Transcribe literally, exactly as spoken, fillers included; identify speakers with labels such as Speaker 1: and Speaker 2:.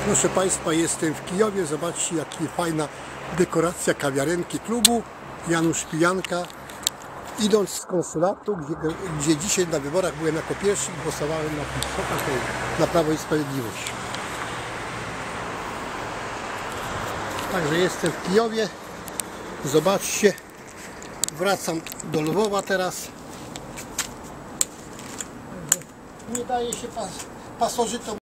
Speaker 1: Proszę Państwa, jestem w Kijowie. Zobaczcie, jaka fajna dekoracja kawiarenki klubu Janusz Pijanka. Idąc z konsulatu, gdzie, gdzie dzisiaj na wyborach byłem jako pierwszy i głosowałem na PiS, na Prawo i Sprawiedliwość. Także jestem w Kijowie. Zobaczcie, wracam do Lwowa teraz. Nie daje się pas, pasożytom